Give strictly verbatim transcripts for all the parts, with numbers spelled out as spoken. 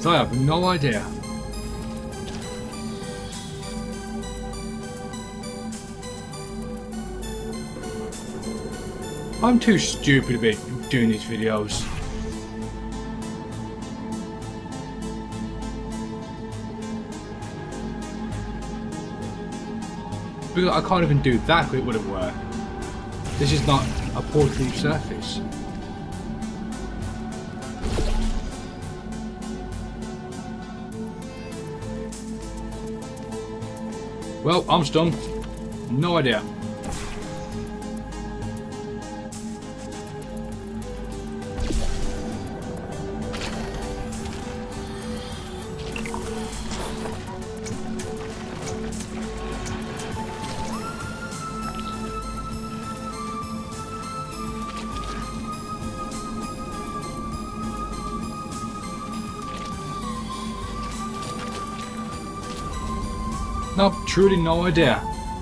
So I have no idea. I'm too stupid to be doing these videos. Because I can't even do that, it wouldn't work. This is not a portable surface. Well, I'm stumped. No idea. No, truly no idea.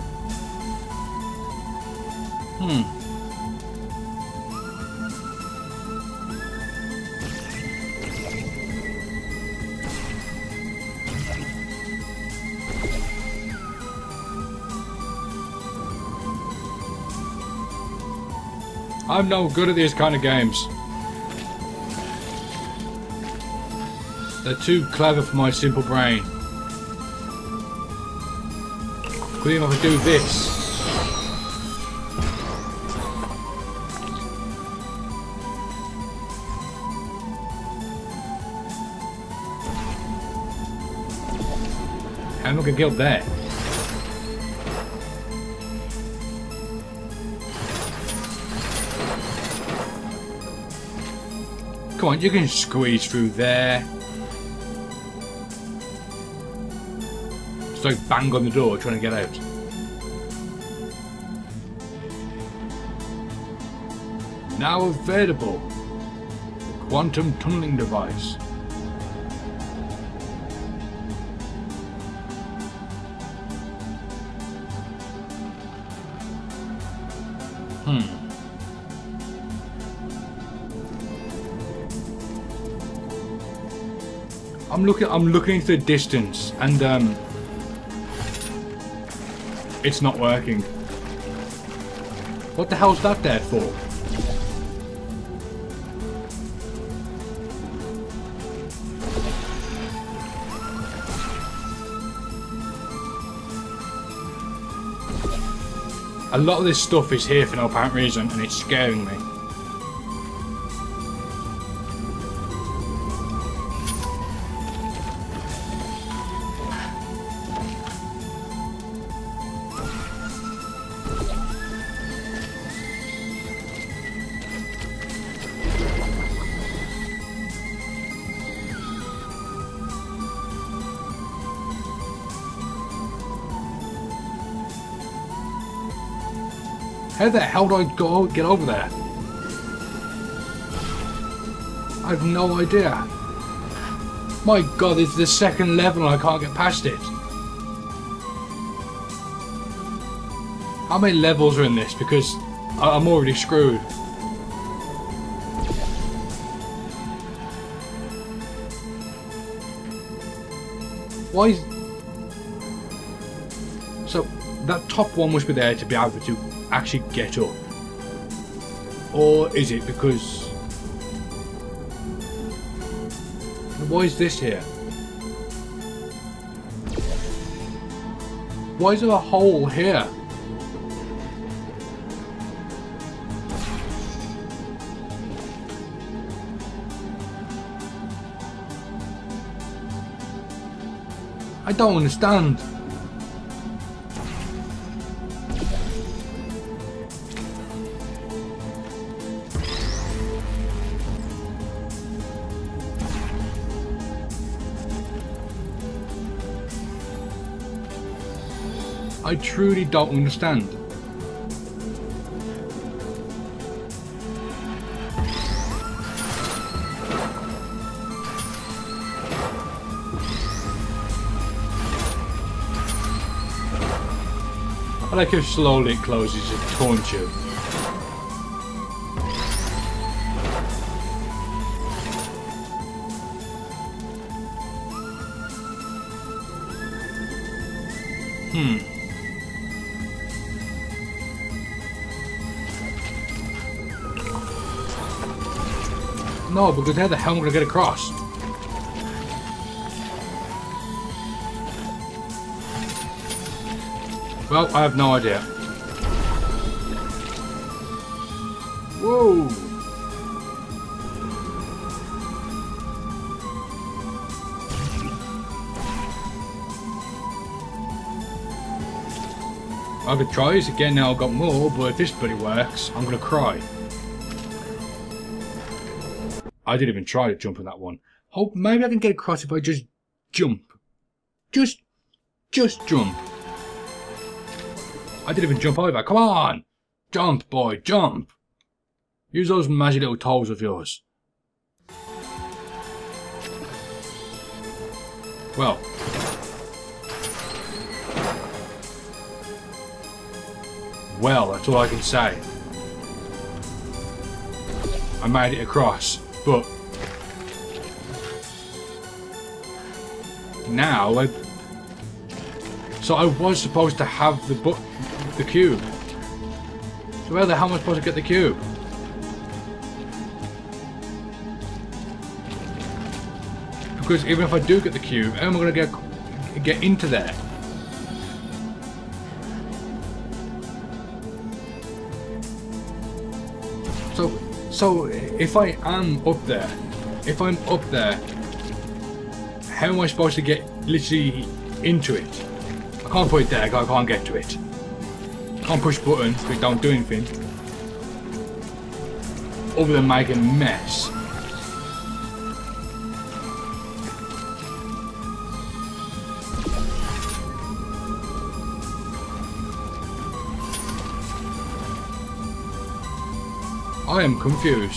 Hmm. I'm no good at these kind of games. They're too clever for my simple brain. Couldn't even do this. I'm not gonna get there. Come on, you can squeeze through there. Just like bang on the door trying to get out. Now available. The quantum tunneling device. Hmm. I'm looking I'm looking into the distance and um it's not working. What the hell's that there for? A lot of this stuff is here for no apparent reason and it's scaring me. How the hell do I go get over there? I have no idea. My god, it's the second level and I can't get past it. How many levels are in this? Because I'm already screwed. Why is... So, that top one must be there to be able to actually get up. Or is it because... Why is this here? Why is there a hole here? I don't understand. I truly don't understand. I like how slowly it closes to taunt you. Hmm. No, because how the hell am I going to get across? Well, I have no idea. Whoa! I could try this again now I've got more, but if this bloody works, I'm going to cry. I didn't even try to jump on that one. Hope maybe I can get across if I just jump. Just, just jump. I didn't even jump over. Come on! Jump, boy, jump! Use those magic little toes of yours. Well. Well, that's all I can say. I made it across, but now I... So I was supposed to have the bu the cube. So where the hell am I supposed to get the cube? Because even if I do get the cube, how am I going to get get into there? So, so if I am up there, if I'm up there, how am I supposed to get literally into it? I can't put it there, I can't get to it. I can't push buttons, but don't do anything. Other than make a mess. I am confused.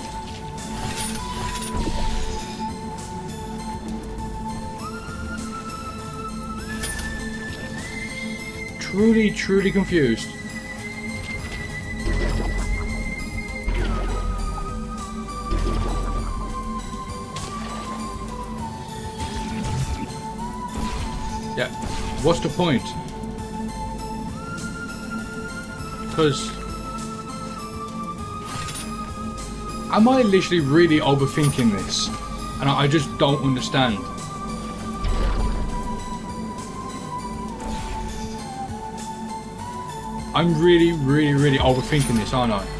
Truly, truly confused. Yeah, what's the point? Because am I literally really overthinking this? And I just don't understand. I'm really, really, really overthinking this, aren't I?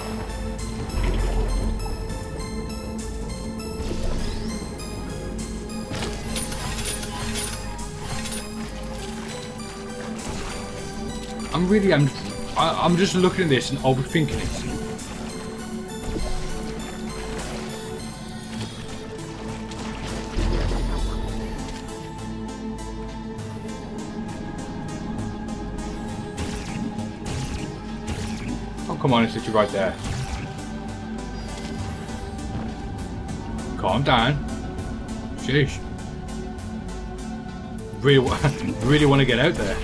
I'm really, I'm, I, I'm just looking at this and overthinking it. Come on, it's literally right there. Calm down. Sheesh. Really, really want to get out there.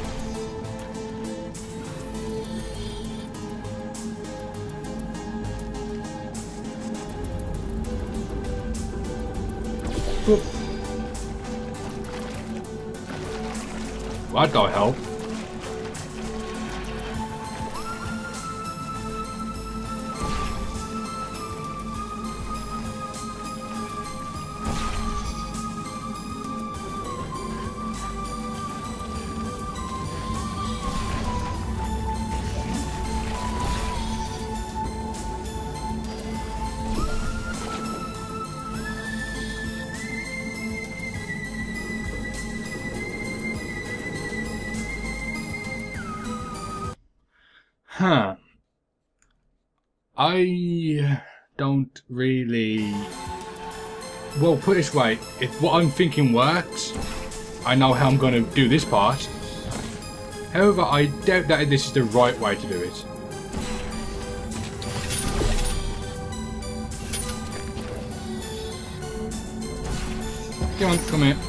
Oop. What the hell? Huh. I don't really... Well, put it this way, if what I'm thinking works, I know how I'm going to do this part. However, I doubt that this is the right way to do it. Come on, come here.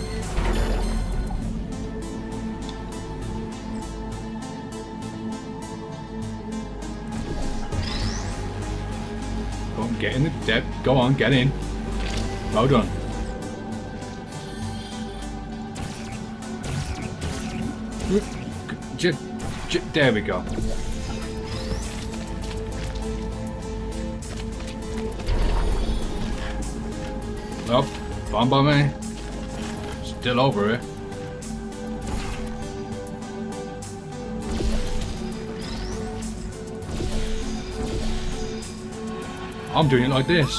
Get in the depth. Go on, get in. Well done. Just, just, there we go. Well, fine by me. Still over it. I'm doing it like this.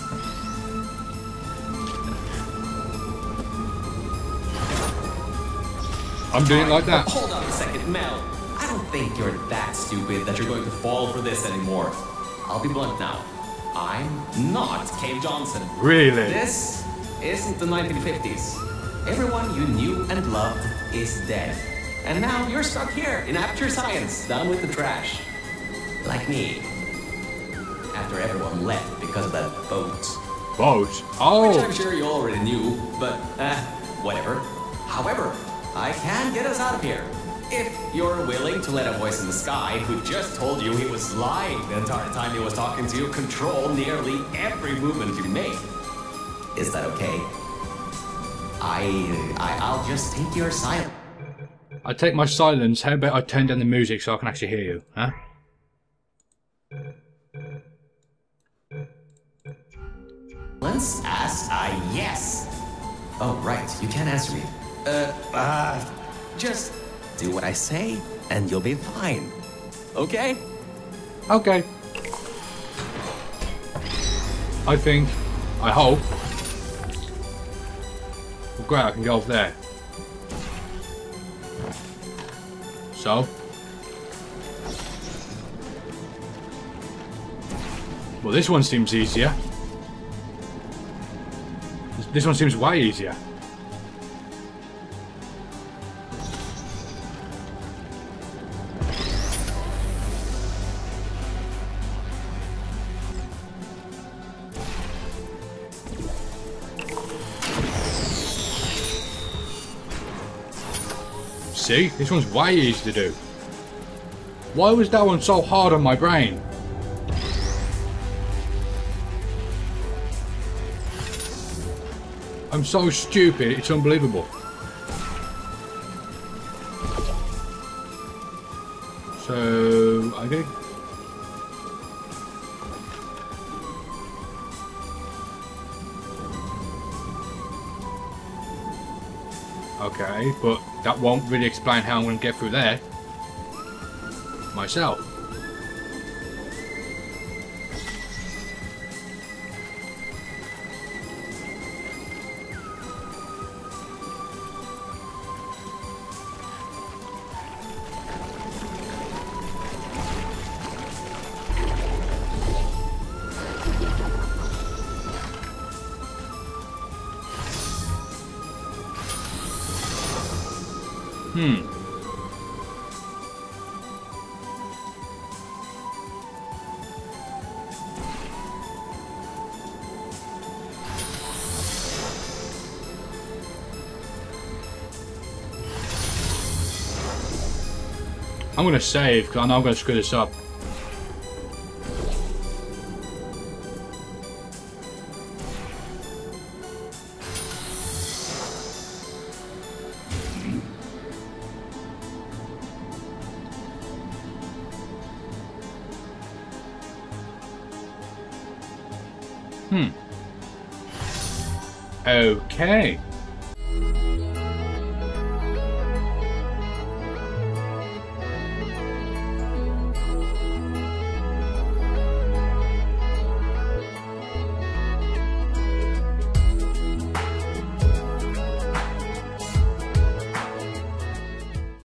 I'm doing it like that. Hold on a second, Mel. I don't think you're that stupid that you're going to fall for this anymore. I'll be blunt now. I'm not Cave Johnson. Really? This isn't the nineteen fifties. Everyone you knew and loved is dead. And now you're stuck here in Aperture Science, down with the trash. Like me. After everyone left because of that boat. Boat? Oh! Which I'm sure you already knew, but, eh, whatever. However, I can get us out of here. If you're willing to let a voice in the sky who just told you he was lying the entire time he was talking to you control nearly every movement you make. Is that okay? I, I, I'll just take your silence. I take my silence. How about I turn down the music so I can actually hear you, huh? As a yes. Oh, right. You can't answer me. Uh, uh, just do what I say, and you'll be fine. Okay? Okay. I think, I hope. Well, great, I can go over there. So? Well, this one seems easier. This one seems way easier. See? This one's way easy to do. Why was that one so hard on my brain? I'm so stupid, it's unbelievable. So, I think... Okay, but that won't really explain how I'm going to get through there. Myself. Hmm. I'm gonna save because I know I'm gonna screw this up. Hmm. Okay.